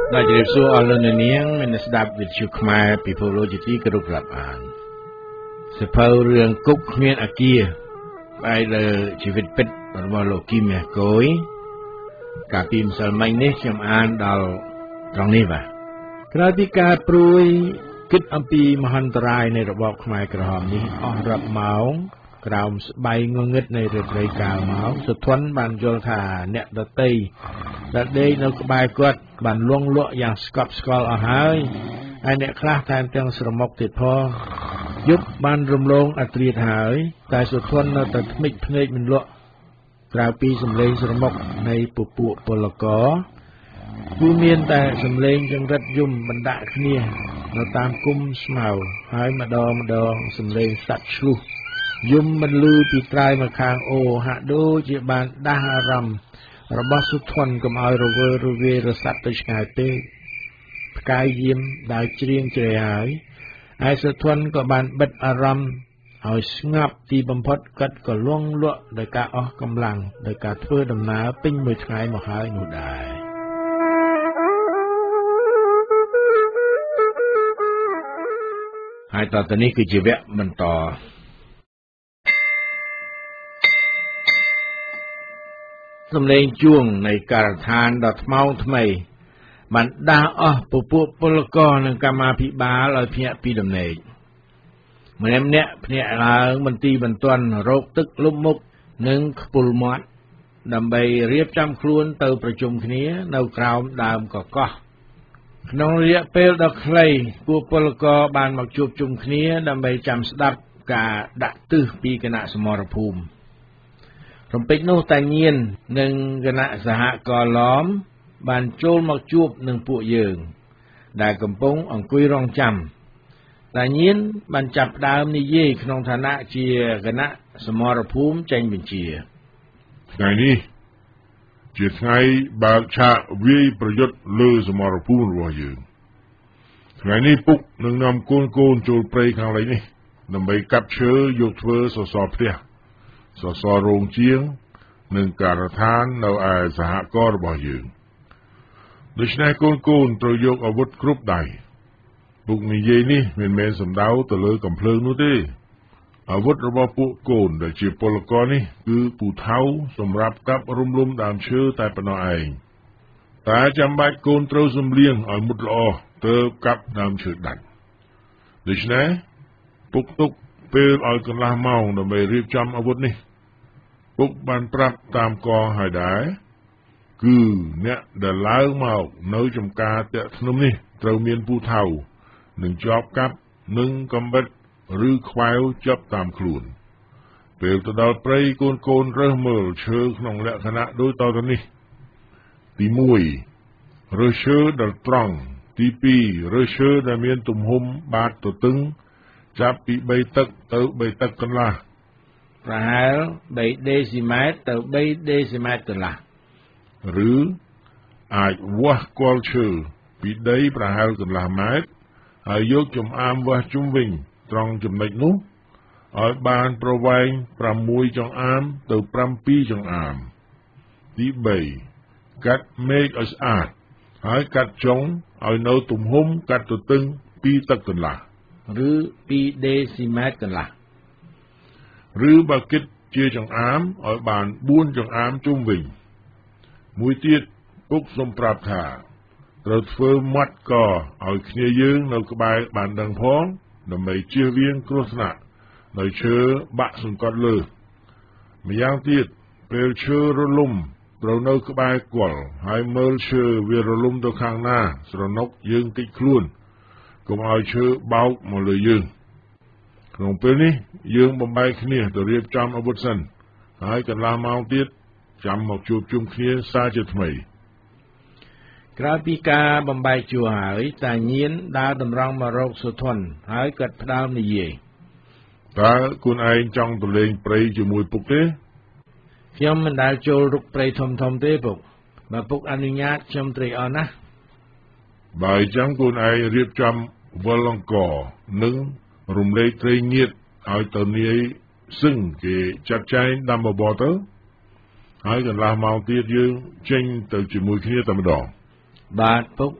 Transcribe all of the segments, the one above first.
Đại dịch số ở lần này mình sẽ đáp việc chụp máy Pipology cái rục lập án. Sẽ phơi rương cúc miền kia, bây giờ chỉ việc bết vào lô kim mẹ cối. Cả phim Salman này chăm án đào trong này vậy. Cái này cả pruy kích âm pi mahantarai nàyរបបខ្មែរក្រហមនេះអស់រាប់ម៉ោងក្រោមស្បៃងងឹតនៃរដ្ឋាភិបាលមកសុធនបានយល់ថាអ្នកដតីដែលដេកនៅក្បែរគាត់បានលងលក់យ៉ាងស្កប់ស្កល់អស់ហើយហើយអ្នកខ្លះថែមទាំងស្រមុកទៀតផងយប់បានរំលងអត្រាហើយតែសុធននៅតែថ្មិចភ្នែកមិនលក់ក្រៅពីសម្លេងស្រមុកនៃពពួកពលករគឺមានតែសម្លេងចង្រិតយំបណ្ដាក់គ្នានៅតាមគុំស្មៅហើយម្ដងសម្លេងសត្វឆ្លុះយំមិនលឺពីត្រើយមកខាងអូហាក់ដូចជាបានដាស់អារម្មណ៍របស់សុធនកុំឲ្យរវើរវាយរសាត់ទៅឆ្ងាយពេកផ្កាយយាមដែលច្រៀងជ្រែហើយហើយសុធនក៏បានបិទអារម្មណ៍ឲ្យស្ងាត់ទីបំផុតគាត់ក៏លងលក់ដោយការអស់កម្លាំងដោយការធ្វើដំណើរពេញមួយថ្ងៃមកហើយនោះដែរហើយតទៅនេះគឺជាវគ្គបន្តសំឡេងជួងនៃការដ្ឋានដ៏ថ្មោងថ្មីបានដាស់អស់ពពួកពលករនិងកម្មាភិបាលឲ្យភ្ញាក់ពីដំណេកម្នាក់ភ្ញាក់ឡើងមន្ទីរបន្ទាន់រោគទឹកលុបមុខនិងខ្ពុលមាត់ដើម្បីរៀបចំខ្លួនទៅប្រជុំគ្នានៅក្រោមដើមកកោះក្នុងរយៈពេលដ៏ខ្លីពួកពលករបានមកជួបជុំគ្នាដើម្បីចាំស្ដាប់ការដាក់ទិសពីគណៈសមរភូមិរំពេចនោះតាញៀននិងគណៈសហករណ៍ឡំបានចូលមកជួបនឹងពួកយើងដែលកំពុងអង្គុយរងចាំតាញៀនបានចាប់ផ្ដើមនិយាយក្នុងឋានៈជាគណៈសមរភូមិចេញបញ្ជាថ្ងៃនេះជាថ្ងៃបើកឆាកវាយប្រយុទ្ធលើសមរភូមិរបស់យើងថ្ងៃនេះពុកនឹងនាំកូនចូលព្រៃខាងលិចនេះដើម្បីកាប់ឈើយកធ្វើសសរផ្ទះសសររោងជាងនិងការដ្ឋាននៅឯសហករណ៍របស់យើងដូច្នេះកូនត្រូវយកអាវុធគ្រប់ដៃពុកនិយាយនេះមិនមែនសំដៅទៅលើកំភ្លើងនោះទេអាវុធរបស់ពួកកូនដែលជាពលករនេះគឺពូថៅសម្រាប់កាប់រំលំដើមឈើតែប៉ុណ្ណោះឯងតែចាំបាច់កូនត្រូវសំលៀងឲ្យមុតល្អទើបកាប់ដើមឈើដាច់ដូច្នេះពុកទុកពេលឲ្យកន្លះម៉ោងដើម្បីរៀបចំអាវុធនេះពុកបានប្រាប់តាមកឲ្យដែរគឺអ្នកដែលឡើងមកនៅចំការតាក់ធ្នឹមនេះត្រូវមានពូថៅនឹងជាប់កាប់នឹងកំបិតឬខ្វែវចាប់តាមខ្លួនពេលទៅដល់ព្រៃកូនរើសមើលឈើក្នុងលក្ខណៈដូចតទៅនេះទី1រើសឈើដែលត្រង់ទី2រើសឈើដែលមានទំហំបាតទទឹងចាប់ពី3 តឹកទៅ3 តឹកកន្លះប្រហែល3 ដេស៊ីម៉ែត្រទៅ3 ដេស៊ីម៉ែត្រកន្លះឬអាចវាស់គល់ឈើពីដីប្រហែលកន្លះម៉ែត្រហើយយកចំអាមវាស់ជុំវិញត្រង់ចំណុចនោះឲ្យបានប្រវែង6 ចង្អាមទៅ7 ចង្អាមទី3កាត់មែកឲ្យស្អាតហើយកាត់ចុងឲ្យនៅទំហំកាត់ទទឹង2 តឹកកន្លះឬ2 ដេស៊ីម៉ែត្រកន្លះឬបើគិតជាចង្អាមឲ្យបាន4 ចង្អាមជុំវិញមួយទៀតពុកសូមប្រាប់ថាត្រូវធ្វើមាត់កឲ្យគ្នាយើងនៅក្បែរបានដឹងផងដើម្បីជៀសវាងគ្រោះថ្នាក់ដោយឈើបាក់សង្កត់លើម្យ៉ាងទៀតពេលឈើរលំត្រូវនៅក្បែរគល់ហើយមើលឈើវារលំទៅខាងណាស្រណុកយើងតិចខ្លួនកុំឲ្យឈើបោកមកលើយើងក្នុងពេលនេះយើងបំបែកគ្នាទៅរៀបចំអាវុធសិនហើយកន្លះម៉ោងទៀតចាំមកជួបជុំគ្នាសារជាថ្មីក្រោយពីការបំបែកជួរហើយតាញៀនដើរតម្រង់មករកសុធនហើយគាត់ផ្ដើមនិយាយតើខ្លួនឯងចង់ទៅលេងព្រៃជាមួយពុកទេខ្ញុំមិនដែលចូលរុកព្រៃធំទេពុកបើពុកអនុញ្ញាតខ្ញុំត្រេកអរណាស់បើអញ្ចឹងខ្លួនឯងរៀបចំវល់អង្ករនិងរំលែកត្រីងៀតឲ្យទៅនាយសឹងគេចាត់ចែងដាំបបរទៅហើយកន្លះម៉ោងទៀតយើងចេញទៅជាមួយគ្នាតែម្ដងបាទពុក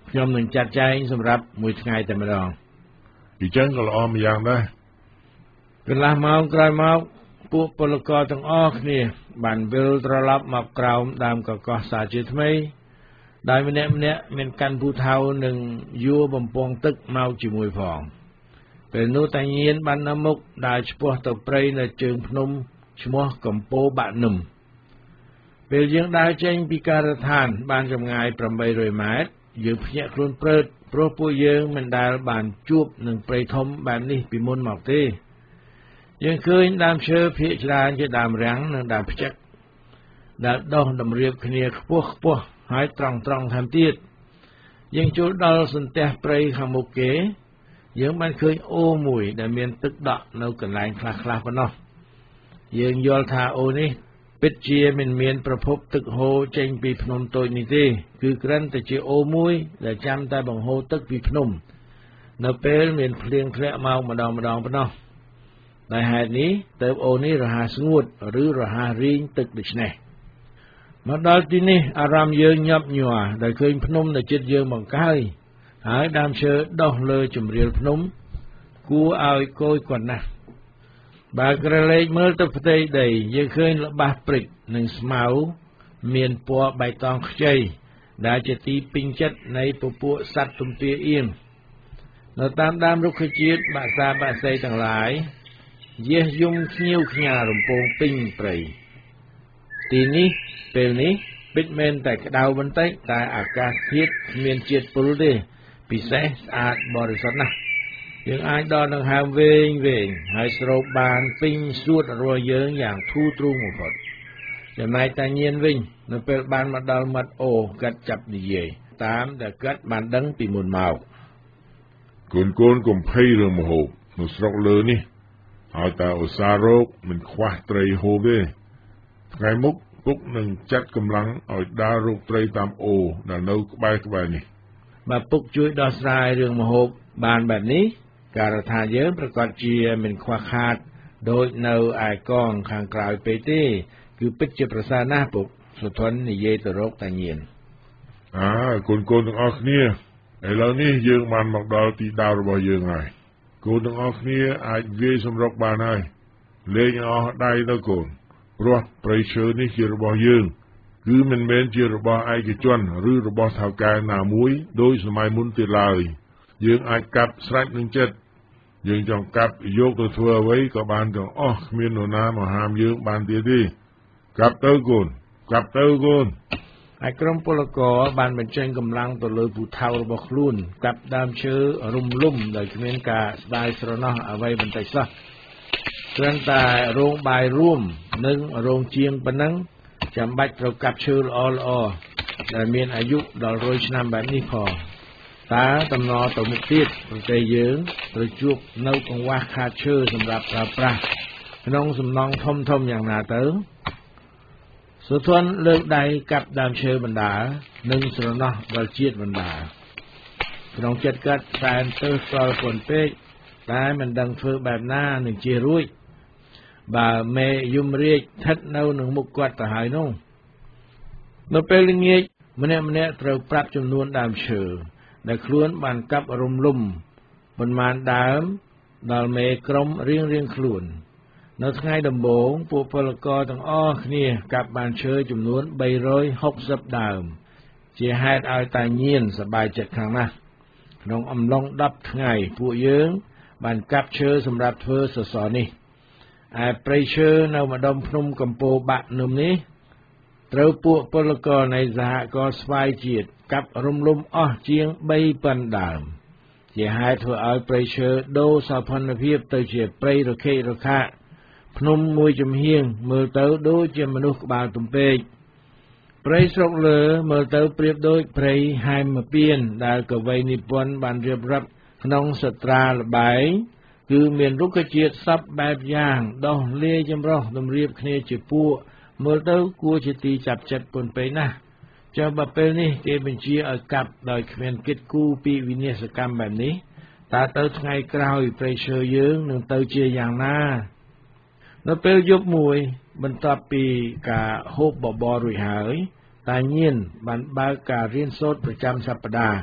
ខ្ញុំនឹងចាត់ចែងសម្រាប់មួយថ្ងៃតែម្ដងពីចឹងក៏ល្អម្យ៉ាងដែរកន្លះម៉ោងក្រោយមកពួកពលករទាំងអស់គ្នាបានវិលត្រឡប់មកក្រោមដើមកកោះសាជាថ្មីដោយម្នាក់មានកាន់ពូថៅនិងយួរបំពង់ទឹកមកជាមួយផងពេលនោះតាញៀនបាននៅមុខដើរឆ្ពោះទៅព្រៃនៅជើងភ្នំឈ្មោះកំពូលបាក់នឹមពេលយើងដើរចេញពីការដ្ឋានបានចម្ងាយ800ម៉ែត្រយើងភ្ញាក់ខ្លួនព្រឺតព្រោះពួកយើងមិនដែលបានជួបនឹងព្រៃធំបែបនេះពីមុនមកទេយើងឃើញដើមឈើភាគច្រើនជាដើមរាំងនិងដើមផ្ចឹកដែលដុះតម្រៀបគ្នាខ្ពស់ហើយត្រង់ថែមទៀតយើងចូលដល់សន្ទះព្រៃខាងមុខគេយើងបានឃើញអូរមួយដែលមានទឹកដក់នៅកន្លែងខ្លះប៉ុណ្ណោះយើងយល់ថាអូរនេះពិតជាមិនមានប្រភពទឹកហូរចេញពីភ្នំតូចនេះទេគឺគ្រាន់តែជាអូរមួយដែលចាំតែបង្ហូរទឹកពីភ្នំនៅពេលមានភ្លៀងធ្លាក់មកម្ដងប៉ុណ្ណោះដោយហេតុនេះទើបអូរនេះរហ័សស្ងួតឬរហ័សរីងទឹកដូច្នេះមកដល់ទីនេះអារម្មណ៍យើងញាប់ញ័រដែលឃើញភ្នំនៅជិតយើងមកហើយដើមឈើដុះលើជម្រាលភ្នំគួរឲ្យគយគន់ណាស់បើក្រឡេកមើលទៅផ្ទៃដីយើងឃើញល្បះព្រិចនិងស្មៅមានពណ៌បៃតងខ្ចីដែលជាទីពេញចិត្តនៃពពួកសត្វទំពាអៀងនៅតាមដើមរុក្ខជាតិបាក់សីទាំងឡាយយះយំខ្ញៀវខ្ញារំពងពេញព្រៃទីនេះពេលនេះពិតមែនតែក្តៅបន្តិចតែអាកាសធាតុគ្មានជាតិពុលទេពិសេសស្អាតបរិសុទ្ធណាស់យើងអាចដកដង្ហើមវែងហើយស្រូបបានពេញសួតរបស់យើងយ៉ាងធូរទ្រូងបំផុតចំណែកតាញៀនវិញនៅពេលបានមកដល់មាត់អូគាត់ចាប់និយាយតាមដែលគាត់បានដឹងពីមុនមកកូនកុំភ័យរឿងមហូបនៅស្រុកលើនេះឲ្យតែឧស្សាហ៍រកមិនខ្វះត្រីហូបទេថ្ងៃមុខពុកនឹងចាត់កម្លាំងឲ្យដើររកត្រីតាមអូដែលនៅក្បែរនេះបើពុកជួយដោះស្រាយរឿងមហូបបានបែបនេះការដ្ឋានយើងប្រកាសជាមិនខ្វះខាតដូចនៅឯកងខាងក្រៅពេកទេគឺពិតជាប្រសើរណាស់ពុកសុធននិយាយទៅរកតាញៀនកូនទាំងអស់គ្នាឥឡូវនេះយើងបានមកដល់ទីដៅរបស់យើងហើយកូនទាំងអស់គ្នាអាចវាយសម្រុកបានហើយលេងអស់ដៃទៅកូនព្រោះព្រៃឈើនេះជារបស់យើងគឺមិនមែនជារបស់ឯកជនឬរបស់ថៅកែណាមួយដោយសម័យមុនទៀតឡើយយើងអាចកាប់ស្រេចនឹងចិត្តយើងចង់កាប់យកទៅធ្វើអ្វីក៏បានទាំងអស់គ្មាននរណាមកហាមយើងបានទៀតទេកាប់ទៅកូនហើយក្រុមពលករបានបញ្ចេញកម្លាំងទៅលើពូថៅរបស់ខ្លួនកាប់ដើមឈើរំលំដោយគ្មានការស្ដាយស្រណោះអ្វីបន្តិចសោះគ្រាន់តែរោងបាយរួមនិងរោងជាងប៉ុណ្ណឹងចាំបាច់ត្រូវកាប់ឈើល្អដែលមានអាយុដល់100ឆ្នាំបែបនេះផងតើតំណទៅមុខទៀតប្រទេសយើងត្រូវជួបនៅកង្វះខាតឈើសម្រាប់ប្រើប្រាស់ក្នុងសំណង់ធំយ៉ាងណាទៅសុធនលើកដៃកាប់ដើមឈើបណ្ដានិងស្រណោះដល់ជាតិបណ្ដាក្នុងចិត្តកាត់សែនទៅស្គាល់ពន់ពេកតែមិនដឹងធ្វើបែបណានឹងជារួចបើមេយមរាជស្ថិតនៅនឹងមុខគាត់ទៅហើយនោះនៅពេលល្ងាចម្នាក់ត្រូវប្រាប់ចំនួនដើមឈើដែលខ្លួនបានកាប់រំលំប៉ុន្មានដើមដល់មេក្រុមរៀងខ្លួននៅថ្ងៃដំបូងពួកពលករទាំងអស់គ្នាកាប់បានឈើចំនួន360ដើមជាហេតុឲ្យតាញៀនសប្បាយចិត្តខ្លាំងណាស់ក្នុងអំឡុង10ថ្ងៃពួកយើងបានកាប់ឈើសម្រាប់ធ្វើសសរនេះឯព្រៃឈើនៅម្ដុំភ្នំកំពូលបាក់នឹមនេះត្រូវពួកពលករនៃសហគមន៍ស្វាយជាតិកាប់រំលំអស់ជាង 3,000 ដើមជាហេតុធ្វើឲ្យព្រៃឈើដូរសោភ័ណភាពទៅជាព្រៃរខិរខាភ្នំមួយចំហៀងមើលទៅដូចជាមនុស្សក្បាលទំពេកព្រៃស្រុកលើមើលទៅប្រៀបដូចព្រៃហែមពៀនដែលកវីនិពន្ធបានរៀបរាប់ក្នុងសត្រាល្បែងគឺមានរុក្ខជាតិសពបែបយ៉ាងដោះលាយចម្រុះតម្រៀបគ្នាជាពួកមើលទៅគួរជាទីចាប់ចិត្តពន់ពេកណាស់ចុះបើពេលនេះគេបញ្ជាឲ្យកាប់ដោយគ្មានគិតគូរពីវិនាសកម្មបែបនេះតើទៅថ្ងៃក្រោយព្រៃឈើយើងនឹងទៅជាយ៉ាងណានៅពេលយប់មួយបន្ទាប់ពីការហូបបបររួចហើយតាញៀនបានបើកការរៀនសូត្រប្រចាំសប្តាហ៍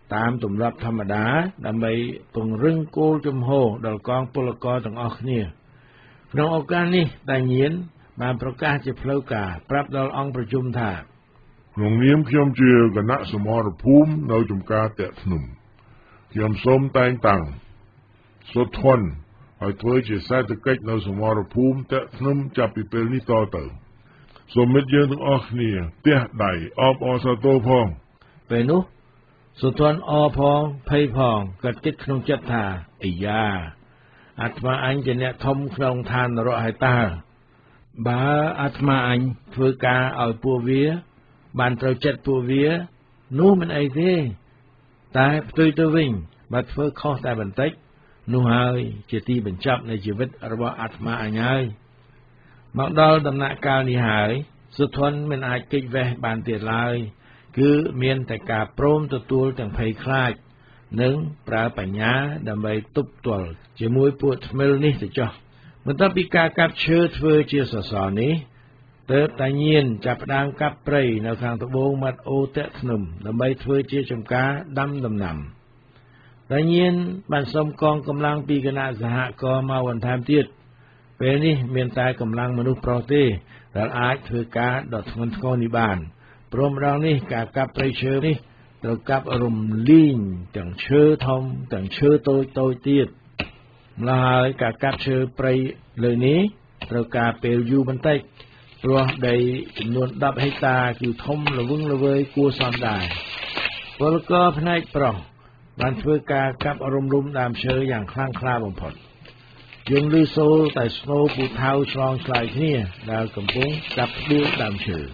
តាមទម្លាប់ធម្មតាដើម្បីពង្រឹងគោលជំហរដល់កងពលករទាំងអស់គ្នាក្នុងឱកាសនេះតាញៀនបានប្រកាសជាផ្លូវការប្រាប់ដល់អង្គប្រជុំថាក្នុងនាមខ្ញុំជាគណៈសមរភូមិនៅចំការតាក់ធ្នឹមខ្ញុំសូមតែងតាំងសុធនឲ្យធ្វើជាសេដ្ឋកិច្ចនៅសមរភូមិតាក់ធ្នឹមចាប់ពីពេលនេះតទៅសូមមិត្តយើងទាំងអស់គ្នាទះដៃអបអរសាទរផងពេលនោះសុធនអផងភ័យផងក៏គិតក្នុងចិត្តថាអាយ៉ាអាត្មាអញជាអ្នកធំក្នុងឋាននរកហើយតើបើអាត្មាអញធ្វើការឲ្យពួកវាបានត្រូវចិត្តពួកវានោះមិនអីទេតែផ្ទុយទៅវិញបើធ្វើខុសតែបន្តិចនោះហើយជាទីបញ្ចប់នៃជីវិតរបស់អាត្មាអញហើយមកដល់ដំណាក់កាលនេះហើយសុធនមិនអាចគេចវេះបានទៀតឡើយគឺមានតែការព្រមទទួលទាំងភ័យខ្លាចនិងប្រើបញ្ញាដើម្បីទប់ទល់ជាមួយពួកថ្មិលនេះទៅចុះបន្ទាប់ពីការកាប់ឈើធ្វើជាសសរនេះទើបតាញៀនចាប់ផ្ដើមកាប់ព្រៃនៅខាងត្បូងមាត់អូតាក់ធ្នឹមដើម្បីធ្វើជាចំការដាំដំណាំតាញៀនបានសុំកងកម្លាំងពីគណៈសហករណ៍មកបន្ថែមទៀតពេលនេះមានតែកម្លាំងមនុស្សប្រុសទេដែលអាចធ្វើការដ៏ធ្ងន់ធ្ងរនេះបានព្រមម្ដងនេះការកាប់ព្រៃឈើនេះត្រូវកាប់រំលីងទាំងឈើធំទាំងឈើតូចទៀតម្ល៉េះហើយការកាប់ឈើព្រៃលើនេះត្រូវការពេលយូរបន្តិចព្រោះដីចំនួន10ហិកតាគឺធំល្វឹងល្វើយគួរសមដែរពលករផ្នែកប្រុសបានធ្វើការកាប់រំលំដើមឈើយ៉ាងខ្លាំងក្លាបំផុតយើងឮសូរតែស្នូពូថៅឆ្លងឆ្លើយគ្នាដែលកំពុងកាប់ដួលដើមឈើ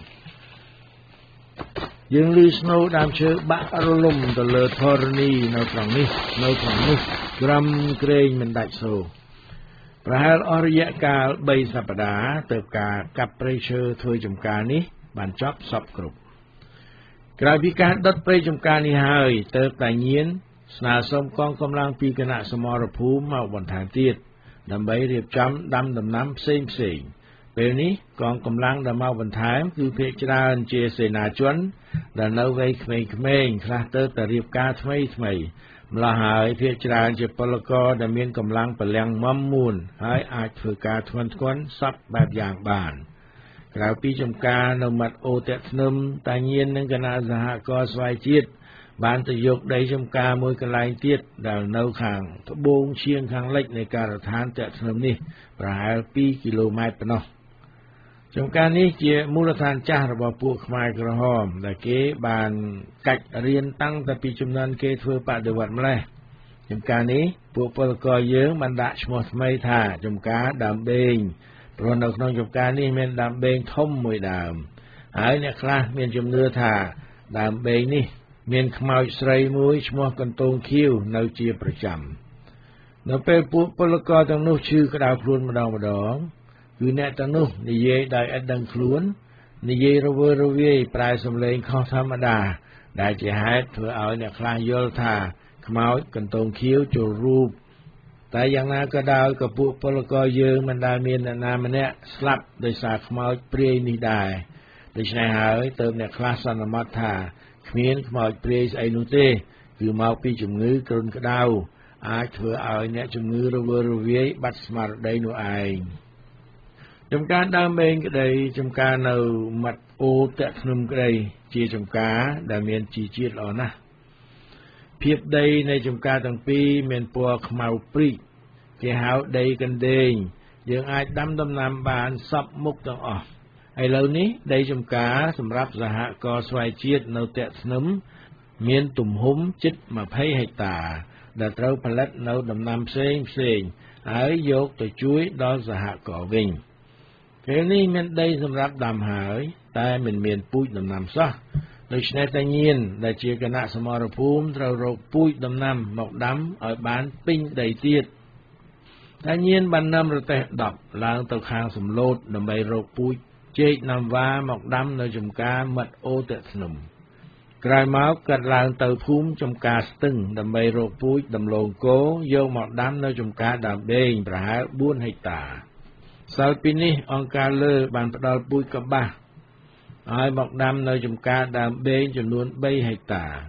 យើងឮស្នូដើមឈើបាក់រលំទៅលើធរណីនៅត្រង់នេះក្រំក្រែងមិនដាច់សូរប្រហែលអស់រយៈកាល3សប្តាហ៍ទើបការកាប់ព្រៃឈើធ្វើចំការនេះបានចប់សពគ្រប់ក្រោយពីការដុតព្រៃចំការនេះហើយទើបតាញៀនស្នើសុំកងកម្លាំងពីគណៈសមរភូមិមកបន្ថែមទៀតដើម្បីរៀបចំដាំដំណាំផ្សេងពេលនេះកងកម្លាំងដែលមកបន្ថែមគឺភាគច្រើនជាសេនាជនដែលនៅវ័យក្មេងៗខ្លះទៅតែរៀបការថ្មីម្ល៉េះហើយភាគច្រើនជាពលករដែលមានកម្លាំងពលាំងមមមួនហើយអាចធ្វើការធ្ងន់សពបែបយ៉ាងបានក្រៅពីចំការនៅមាត់អូតាក់ធ្នឹមតាញៀននិងគណៈសហករណ៍ស្វ័យជាតិបានទៅយកដីចំការមួយកន្លែងទៀតដែលនៅខាងត្បូងឈៀងខាងលិចនៃការដ្ឋានតាក់ធ្នឹមនេះប្រហែល2គីឡូម៉ែត្រប៉ុណ្ណោះចំការនេះជាមូលដ្ឋានចាស់របស់ពួកខ្មែរក្រហមដែលគេបានកាច់រៀនតាំងតែពីជំនាន់គេធ្វើបដិវត្តម្លេះចំការនេះពួកពលករយើងបានដាក់ឈ្មោះថ្មីថាចំការដើមបេងព្រោះនៅក្នុងចំការនេះមានដើមបេងធំមួយដើមហើយអ្នកខ្លះមានជំនឿថាដើមបេងនេះមានខ្មោចស្រីមួយឈ្មោះកន្ទោងខៀវនៅជាប្រចាំនៅពេលពួកពលករទាំងនោះឈឺក្តៅខ្លួនម្ដងគឺអ្នកទាំងនោះនិយាយដោយឥតដឹងខ្លួននិយាយរវើរវាយប្រែសំឡេងខុសធម្មតាដែលជាហេតុធ្វើឲ្យអ្នកខ្លះយល់ថាខ្មោចកន្ទោងខៀវចូលរូបតែយ៉ាងណាក៏ដោយក៏ពួកពលករយើងមិនដែលមានអ្នកណាម្នាក់ស្លាប់ដោយសារខ្មោចព្រាយនេះដែរដូច្នេះហើយទើបអ្នកខ្លះសន្មតថាគ្មានខ្មោចព្រាយស្អីនោះទេគឺមកពីជំងឺគ្រុនក្តៅអាចធ្វើឲ្យអ្នកជំងឺរវើរវាយបាត់ស្មារតីនោះឯងចំការដើមបេងក្តីចំការនៅមាត់អូតាក់ធ្នឹមក្តីជាចំការដែលមានជីជាតិល្អណាស់ភាពដីនៃចំការទាំងពីរមានពណ៌ខ្មៅព្រីកគេហៅដីកណ្ដេងយើងអាចដាំដំណាំបានសពមុខទាំងអស់ឥឡូវនេះដីចំការសម្រាប់សហករណ៍ស្វ័យជាតិនៅតាក់ធ្នឹមមានទំហំជិត20ហិកតាដែលត្រូវផលិតនៅដំណាំផ្សេងហើយយកទៅជួយដល់សហករណ៍វិញពេលនេះមានដីសម្រាប់ដាំហើយតែមិនមានពូជដំណាំសោះដូច្នេះតាញៀនដែលជាគណៈសមរភូមិត្រូវរកពូជដំណាំមកដាំឲ្យបានពេញដីទៀតតាញៀនបាននាំរទេះ10ឡើងទៅខាងសំឡូតដើម្បីរកពូជចេកណាំវ៉ាមកដាំនៅចំការមាត់អូតាក់ធ្នឹមក្រោយមកកាត់ឡើងទៅភូមិចំការស្ទឹងដើម្បីរកពូជដំឡូងគោយកមកដាំនៅចំការដើមបេងប្រហែល4ហិកតាសាលពីនេះអង្គការលើបានផ្ដល់ពូជកបាសឲ្យមកដាំនៅចំការដើមបេងចំនួន3ហិកតា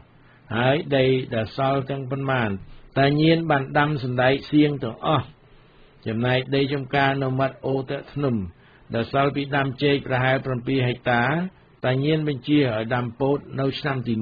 ហើយដីដែលសល់ទាំងប៉ុន្មានតាញៀនបានដាំសណ្ដែកសៀងទាំងអស់ចំណែកដីចំការនៅមាត់អូរតាក់ធ្នឹមដែលសល់ពីដាំចេកប្រហែល7ហិកតាតាញៀនបញ្ជាឲ្យដាំពោតនៅឆ្នាំទី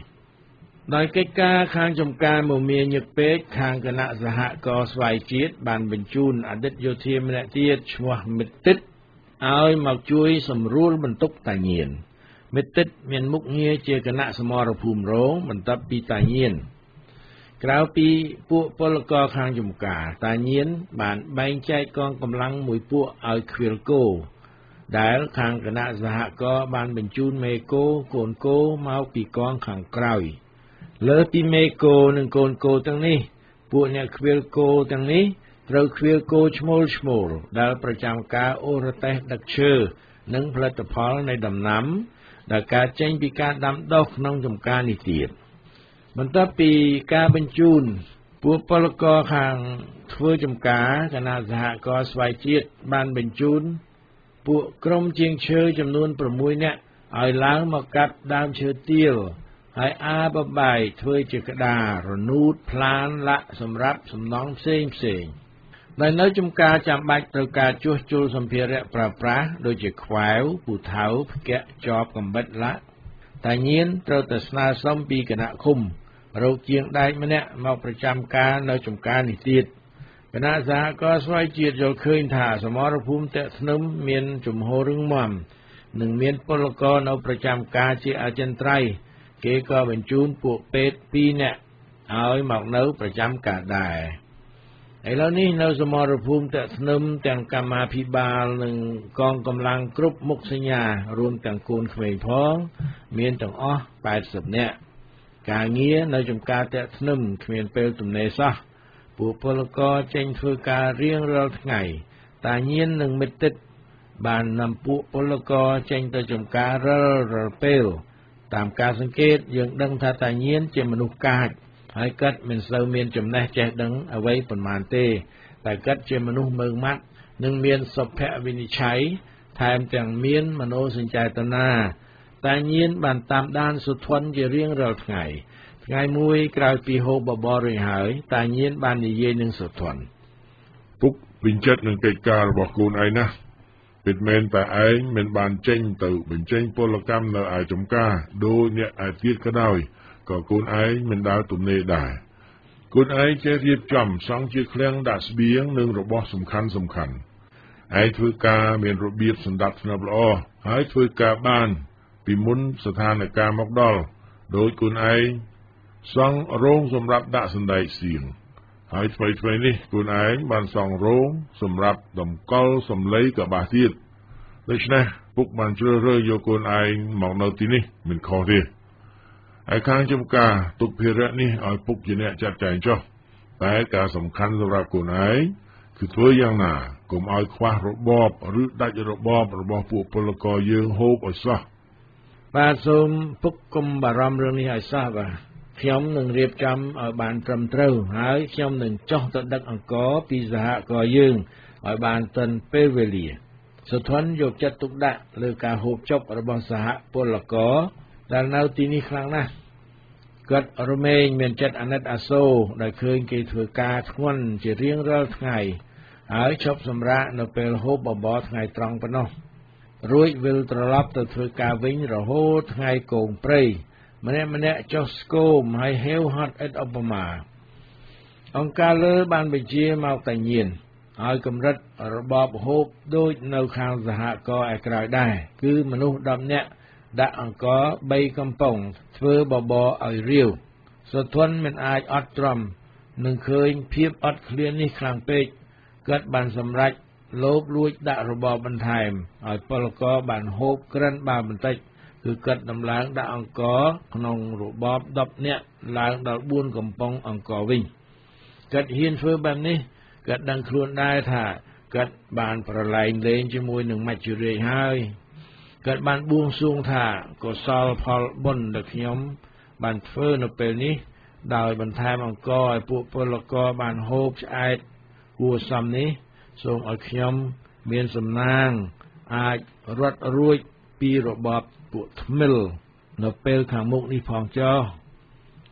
1ដោយកិច្ចការខាងចំការមមាញឹកពេកខាងគណៈសហករណ៍ស្វ័យជាតិបានបញ្ជូនអតីតយោធាម្នាក់ទៀតឈ្មោះមិត្តទិតឲ្យមកជួយសម្រួលបន្ទុកតាញៀនមិត្តទិតមានមុខងារជាគណៈសមរភូមិរងបន្ទាប់ពីតាញៀនក្រៅពីពួកពលករខាងចំការតាញៀនបានបែងចែកកងកម្លាំងមួយពួកឲ្យខ្វៀលគោដែលខាងគណៈសហករណ៍បានបញ្ជូនមេគោកូនគោមកពីកងខាងក្រោយលើពីមេគោនិងកូនគោទាំងនេះពួកអ្នកខ្វៀលគោទាំងនេះត្រូវខ្វៀលគោឈ្មោលដែលប្រចាំការអូរ៉ាតេសដឹកឈើនិងផលិតផលនៃដំណាំដែលកើតចេញពីការដាំដុះក្នុងចំការនេះទៀតបន្ទាប់ពីការបញ្ជូនពួកពលករខាងធ្វើចំការគណៈសហករណ៍ស្វ័យជាតិបានបញ្ជូនពួកក្រុមជាងឈើចំនួន6នាក់ឲ្យឡើងមកកាប់ដើមឈើទាលហើយបបាយធ្វើជាក្តាររនូតផ្លានលាក់សម្រាប់សំណង់ផ្សេងដែលនៅចំការចាំបាច់ត្រូវការជួសជុលសម្ភារៈប្រើប្រាស់ដូចជាខ្វែវពូថៅផ្គាក់ចបកំបិតលាក់តាញៀនត្រូវតែស្នើសុំពីគណៈឃុំរកជាងដែកម្នាក់មកប្រចាំការនៅចំការនេះទៀតគណៈសហករណ៍ស្វ័យជាតិយល់ឃើញថាសមរភូមិតាក់ធ្នឹមមានជំហររឹងមាំនិងមានពលករនៅប្រចាំការជាអចិន្ត្រៃយ៍គេក៏បញ្ជូនពួកពេទ្យ2នាក់ឲ្យមកនៅប្រចាំការដែរឥឡូវនេះនៅសមរភូមិតាក់ធ្នឹមទាំងកម្មាភិបាលនិងកងកម្លាំងគ្រប់មុខសញ្ញារួមទាំងកូនក្មេងផងមានទាំងអស់80នាក់ការងារនៅចំការតាក់ធ្នឹមគ្មានពេលទំនេរសោះពួកពលករចេញធ្វើការរៀងរាល់ថ្ងៃតាញៀននិងមិត្តទិតបាននាំពួកពលករចេញទៅចំការរាល់ពេលតាមការសង្កេតយើងដឹងថាតាញៀនជាមនុស្សកាចហើយគាត់មិនសូវមានចំណេះចេះដឹងអ្វីប៉ុន្មានទេតែគាត់ជាមនុស្សមើងម៉ាត់និងមានសុភវិនិច្ឆ័យថែមទាំងមានមនោសញ្ចេតនាតាញៀនបានតាមដានសុធនជារៀងរាល់ថ្ងៃមួយក្រោយពីហូបបបររួចហើយតាញៀនបាននិយាយនឹងសុធនពុកពេញចិត្តនឹងកិច្ចការរបស់កូនឯងណាពិតមែនតែឯងមិនបានចេញទៅបញ្ចេញពលកម្មនៅឯចំការដូចអ្នកឯទៀតក៏ដោយក៏កូនឯងមិនដើរទំនេរដែរកូនឯងចេះរៀបចំសង់ជាឃ្លាំងដាក់ស្បៀងនិងរបស់សំខាន់ឯងធ្វើការមានរបៀបសណ្ដាប់ធ្នាប់ល្អហើយធ្វើការបានពីមុនស្ថានភាពមកដល់ដោយកូនឯងសង់រោងសម្រាប់ដាក់សណ្ដែកសៀងហើយថ្មីនេះកូនឯងបានសង់រោងសម្រាប់តម្កល់សម្លេងកបាសទៀតដូច្នេះពុកបានជ្រើសរើសយកកូនឯងមកនៅទីនេះមិនខុសទេឯខាងចំការទុកភារៈនេះឲ្យពុកជាអ្នកចាត់ចែងចុះតែការសំខាន់សម្រាប់កូនឯងគឺធ្វើយ៉ាងណាកុំឲ្យខ្វះរបបឬដាច់របបរបស់ពួកពលករយើងហូបឲ្យសោះបាទសូមពុកកុំបារម្ភរឿងនេះឲ្យសោះបាទខ្ញុំនឹងរៀបចំឲ្យបានត្រឹមត្រូវហើយខ្ញុំនឹងចុះទៅដឹកអង្គពីសហករណ៍យើងឲ្យបានទាន់ពេលវេលាសុធនយកចិត្តទុកដាក់លើការហូបចុករបស់សហពលករដែលនៅទីនេះខ្លាំងណាស់គាត់រមែងមានចិត្តអាណិតអាសូរដែលឃើញគេធ្វើការធ្ងន់ជារៀងរាល់ថ្ងៃហើយឈប់សម្រាកនៅពេលហូបបបរថ្ងៃត្រង់ប៉ុណ្ណោះរួចវិលត្រឡប់ទៅធ្វើការវិញរហូតថ្ងៃកងព្រៃម្នាក់ចុះស្គមហើយហេវហត់ឥតឧបមាអង្គការលើបានបញ្ជាមកតាញៀនឲ្យកម្រិតរបបហូបដូចនៅខាងសហករណ៍ឯក្រោយដែរគឺមនុស្ស10នាក់ដាក់អង្គ3កំប៉ុងធ្វើបបរឲ្យរាវសុធនមិនអាចអត់ទ្រាំនឹងឃើញភាពអត់ឃ្លាននេះខ្លាំងពេកគាត់បានសម្រេចលោបលួចដាក់របបបន្ថែមឲ្យពលករបានហូបក្រិនបានបន្តិចគឺគាត់ដំឡើងដាក់អង្គក្នុងរបប10នាក់ឡើងដល់4កំប៉ុងអង្គវិញគាត់ហ៊ានធ្វើបែបនេះគាត់ដឹងខ្លួនដែរថាគាត់បានប្រឡែងលេងជាមួយនឹងមច្ចុរាជហើយគាត់បានបួងសួងថាកុសលផលបុណ្យដែលខ្ញុំបានធ្វើនៅពេលនេះដោយបន្ថែមអង្គឲ្យពួកពលករបានហូបឆ្អែតគួរសមនេះសូមឲ្យខ្ញុំមានសំណាងអាចរត់រួចពីរបបពួកថ្មិលនៅពេលខាងមុខនេះផងចុះ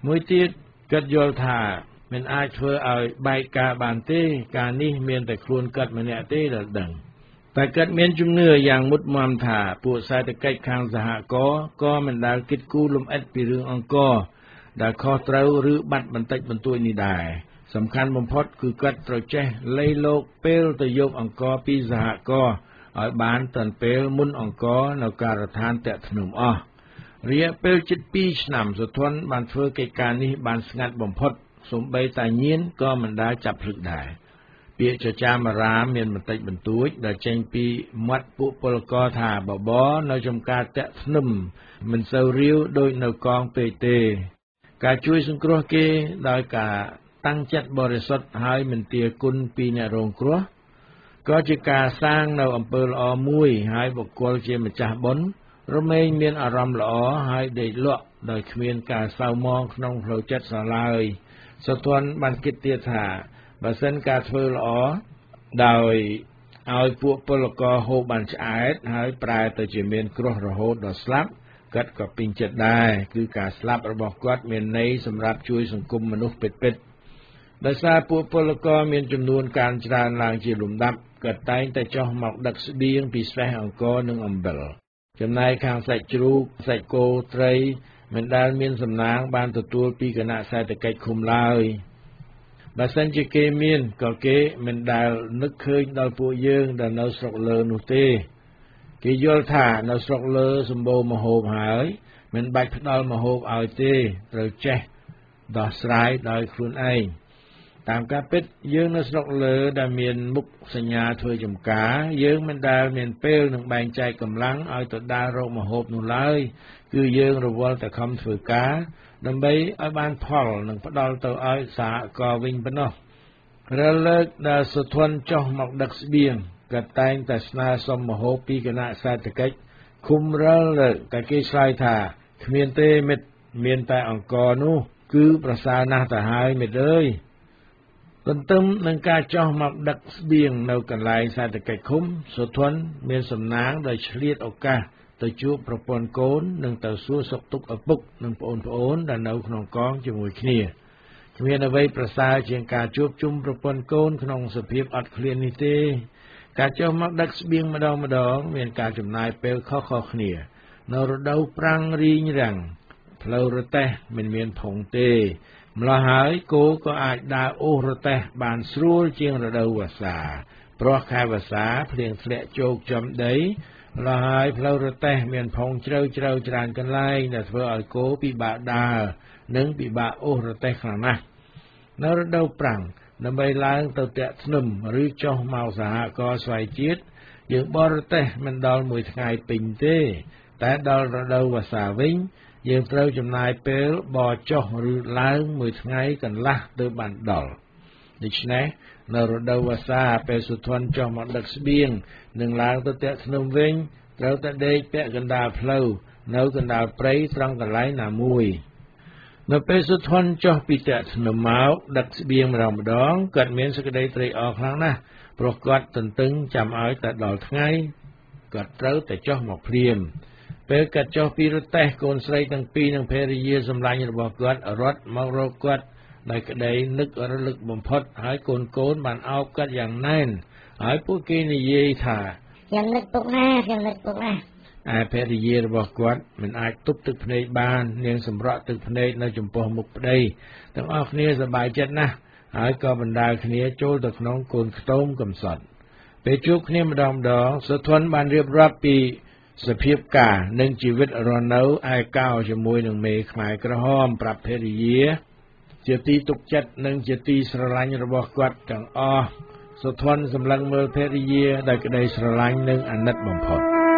មួយទៀតគាត់យល់ថាមិនអាចធ្វើឲ្យបែកការបានទេការនេះមានតែខ្លួនគាត់ម្នាក់ទេដែលដឹងតែគាត់មានជំនឿយ៉ាងមុតមមថាពួកសេដ្ឋកិច្ចខាងសហគមន៍ក៏មិនដែលគិតគូរលម្អិតពីរឿងអង្គរដែលខុសត្រូវឬបាត់បន្តិចបន្តួចនេះដែរសំខាន់បំផុតគឺគាត់ត្រូវចេះលៃលោកពេលទៅយកអង្គរពីសហគមន៍ឲ្យបានទាន់ពេលមុនអង្គរនៅការដ្ឋានតាក់ធ្នមអស់រយៈពេលជិត2ឆ្នាំសុធនបានធ្វើកិច្ចការនេះបានស្ងាត់បំផុតសូម្បីតែញៀនក៏មិនដែលចាប់ភ្លឹកដែរពាក្យចចាមអារាមមានបន្តិចបន្តួចដែលចេញពីមាត់ពួកពលករថាបបរនៅចំការតាក់ធ្នមមិនសូវរាវដូចនៅកងពេកទេការជួយសង្គ្រោះគេដោយការតាំងចិត្តបរិសុទ្ធហើយមិនទារគុណពីអ្នករងគ្រោះក៏ជាការសាងនៅអំពើល្អមួយហើយបុគ្គលជាម្ចាស់បុណ្យរមែងមានអារម្មណ៍ល្អហើយដេកលក់ដោយគ្មានការសៅហ្មងក្នុងផ្លូវចិត្តសោះឡើយសុធនបានគិតទៀតថាបើសិនការធ្វើល្អដោយឲ្យពួកពលករហូបបានឆ្អែតហើយប្រែទៅជាមានគ្រោះរហូតដល់ស្លាប់គាត់ក៏ពេញចិត្តដែរគឺការស្លាប់របស់គាត់មានន័យសម្រាប់ជួយសង្គមមនុស្សពិតៗដោយសារពួកពលករមានចំនួនកើនច្រើនឡើងជាលំដាប់គាត់តែងតែចុះមកដឹកស្បៀងពីសេះអង្គរនិងអំបិលចំណែកខាងសាច់ជ្រូកសាច់គោត្រីមិនដែលមានសំណាងបានទទួលពីគណៈសេដ្ឋកិច្ចឃុំឡើយបើសិនជាគេមានក៏គេមិនដែលនឹកឃើញដល់ពួកយើងដែលនៅស្រុកលើនោះទេគេយល់ថានៅស្រុកលើសម្បូរម្ហូបហើយមិនបាច់ផ្ដល់ម្ហូបឲ្យទេត្រូវចេះដោះស្រាយដោយខ្លួនឯងតាមការពិតយើងនៅស្រុកលើដែលមានមុខសញ្ញាធ្វើចំការយើងមិនដែលមានពេលនឹងបែងចែកកម្លាំងឲ្យទៅដើររកម្ហូបនោះឡើយគឺយើងរវល់តែខំធ្វើការដើម្បីឲ្យបានផលនិងផ្ដល់ទៅឲ្យសហគមន៍វិញប៉ុណ្ណោះរាល់លើកដែលសុធនចុះមកដឹកស្បៀងក៏តែងតែស្នើសុំម្ហូបពីគណៈសេដ្ឋកិច្ចឃុំរាល់លើកតែគេឆ្លើយថាគ្មានទេមិត្តមានតែអង្គរនោះគឺប្រសើរណាស់ទៅហើយមិត្តអើយទន្ទឹមនឹងការចុះមកដឹកស្បៀងនៅកន្លែងសេដ្ឋកិច្ចឃុំសុធនមានសំណាងដោយឆ្លៀតឱកាសទៅជួបប្រពន្ធកូននិងទៅសួរសុខទុក្ខឪពុកនិងប្អូនៗដែលនៅក្នុងកងជាមួយគ្នាគ្មានអ្វីប្រសើរជាងការជួបជុំប្រពន្ធកូនក្នុងសភាពអត់ឃ្លាននេះទេការចុះមកដឹកស្បៀងម្ដងមានការចំណាយពេលខុសៗគ្នានៅរដូវប្រាំងរីងរាំងផ្លូវរទេះមិនមានផុងទេម្ល៉េះហើយគោក៏អាចដើរអូសរទេះបានស្រួលជាងរដូវវស្សាព្រោះខែវស្សាភ្លៀងធ្លាក់ជោកចំដីម្ល៉េះហើយផ្លូវរទេះមានផុងជ្រៅច្រើនកន្លែងដែលធ្វើឲ្យគោពិបាកដើរនិងពិបាកអូសរទេះខ្លាំងណាស់នៅរដូវប្រាំងដើម្បីឡើងទៅតាក់ធ្នមឬចុះមកសហគមន៍ស្វ័យជាតិយើងបរទេះមិនដល់មួយថ្ងៃពេញទេតែដល់រដូវវស្សាវិញយើងត្រូវចំណាយពេលបរចុះឬឡើងមួយថ្ងៃកន្លះទៅបានដល់ដូច្នេះនៅរដូវវស្សាពេលសុធនចុះមកដឹកស្បៀងនិងឡើងទៅតាក់ធ្នមវិញត្រូវតែដេកពាក់កណ្ដាលផ្លូវនៅកណ្ដាលព្រៃត្រង់កន្លែងណាមួយនៅពេលសុធនចុះពីតាក់ធ្នមមកដឹកស្បៀងម្ដងគាត់មានសេចក្តីត្រេកអរខ្លាំងណាស់ព្រោះគាត់ទន្ទឹងចាំឲ្យតែដល់ថ្ងៃគាត់ត្រូវតែចុះមកភ្លាមពេលគាត់ចុះពីរទេះកូនស្រីទាំងពីរនិងភរិយាសម្លាញ់របស់គាត់រត់មករកគាត់ដោយក្តីនឹករលឹកបំផុតហើយកូនបានអោបគាត់យ៉ាងណែនហើយពួកគេនិយាយថាខ្ញុំនឹកពុកណាឯភរិយារបស់គាត់មិនអាចទប់ទឹកភ្នែកបាននាងសម្រក់ទឹកភ្នែកនៅចំពោះមុខប្តីទាំងអស់គ្នាសប្បាយចិត្តណាស់ហើយក៏បណ្ដាលគ្នាចូលទៅក្នុងកូនខ្ទមកំសត់ពេលជួបគ្នាម្ដងសុធនបានរៀបរាប់ពីសភាពការនិងជីវិតរស់នៅឯកោជាមួយនឹងមេខ្មែរក្រហមប្រាប់ភរិយាជាទីទុកចិត្តនិងជាទីស្រឡាញ់របស់គាត់ទាំងអស់សុធនសម្លឹងមើលភរិយាដោយក្តីស្រឡាញ់និងអាណិតបំផុត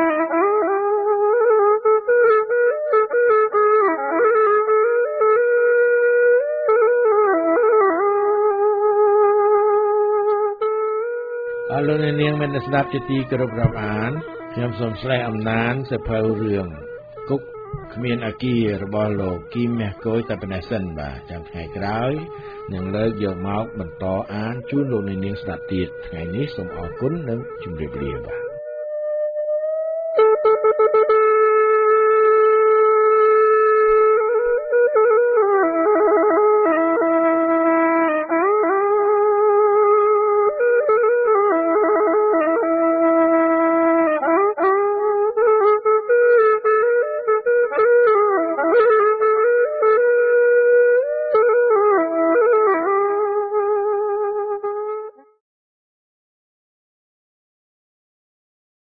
អរលោកអ្នកនាងមានស្ដាប់ជាទីគោរពរាប់អានខ្ញុំសូមស្លេះអំណានសភៅរឿងគុកគ្មានអាគាររបស់លោកគីមម៉ាកូយតែប៉ុណ្ណេះសិនបាទចាំថ្ងៃក្រោយនឹងលើកយកមកបន្តអានជូនលោកអ្នកនាងស្ដាប់ទៀតថ្ងៃនេះសូមអរគុណនិងជម្រាបលាបាទ